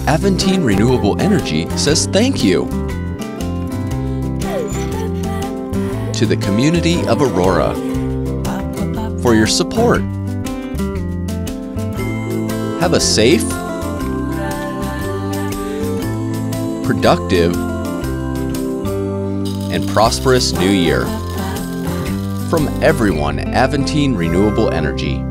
Aventine Renewable Energy says thank you to the community of Aurora for your support. Have a safe, productive, and prosperous new year. From everyone at Aventine Renewable Energy.